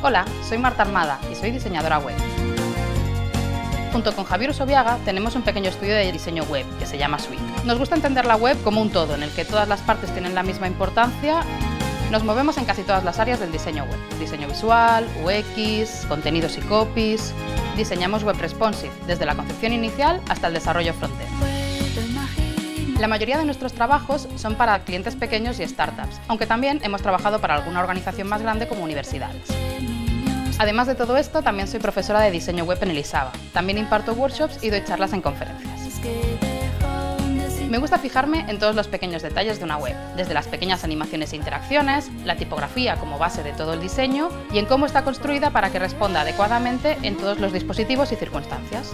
Hola, soy Marta Armada y soy diseñadora web. Junto con Javier Usobiaga tenemos un pequeño estudio de diseño web que se llama Suite. Nos gusta entender la web como un todo en el que todas las partes tienen la misma importancia. Nos movemos en casi todas las áreas del diseño web. Diseño visual, UX, contenidos y copies. Diseñamos web responsive, desde la concepción inicial hasta el desarrollo frontend. La mayoría de nuestros trabajos son para clientes pequeños y startups, aunque también hemos trabajado para alguna organización más grande como universidades. Además de todo esto, también soy profesora de diseño web en el ISABA. También imparto workshops y doy charlas en conferencias. Me gusta fijarme en todos los pequeños detalles de una web, desde las pequeñas animaciones e interacciones, la tipografía como base de todo el diseño y en cómo está construida para que responda adecuadamente en todos los dispositivos y circunstancias.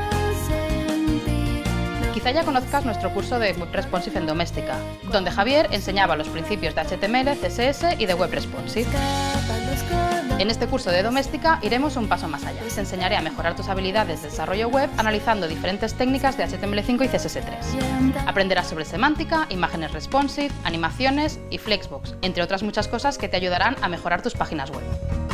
Quizá ya conozcas nuestro curso de Web Responsive en Doméstica, donde Javier enseñaba los principios de HTML, CSS y de Web Responsive. En este curso de Doméstica iremos un paso más allá. Te enseñaré a mejorar tus habilidades de desarrollo web analizando diferentes técnicas de HTML5 y CSS3. Aprenderás sobre semántica, imágenes responsive, animaciones y Flexbox, entre otras muchas cosas que te ayudarán a mejorar tus páginas web.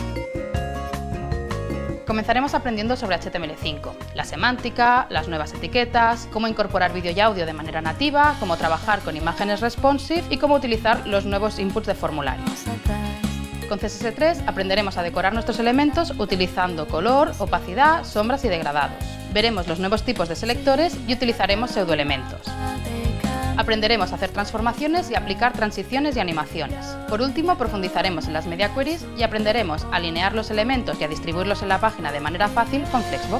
Comenzaremos aprendiendo sobre HTML5, la semántica, las nuevas etiquetas, cómo incorporar vídeo y audio de manera nativa, cómo trabajar con imágenes responsive y cómo utilizar los nuevos inputs de formularios. Con CSS3 aprenderemos a decorar nuestros elementos utilizando color, opacidad, sombras y degradados. Veremos los nuevos tipos de selectores y utilizaremos pseudoelementos. Aprenderemos a hacer transformaciones y aplicar transiciones y animaciones. Por último, profundizaremos en las media queries y aprenderemos a alinear los elementos y a distribuirlos en la página de manera fácil con Flexbox.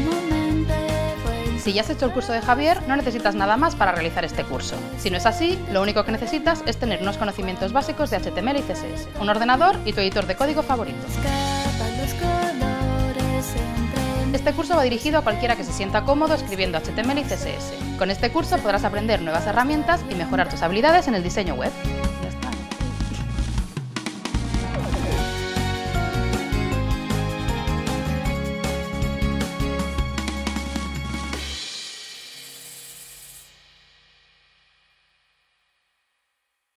Si ya has hecho el curso de Javier, no necesitas nada más para realizar este curso. Si no es así, lo único que necesitas es tener unos conocimientos básicos de HTML y CSS, un ordenador y tu editor de código favorito. Este curso va dirigido a cualquiera que se sienta cómodo escribiendo HTML y CSS. Con este curso podrás aprender nuevas herramientas y mejorar tus habilidades en el diseño web.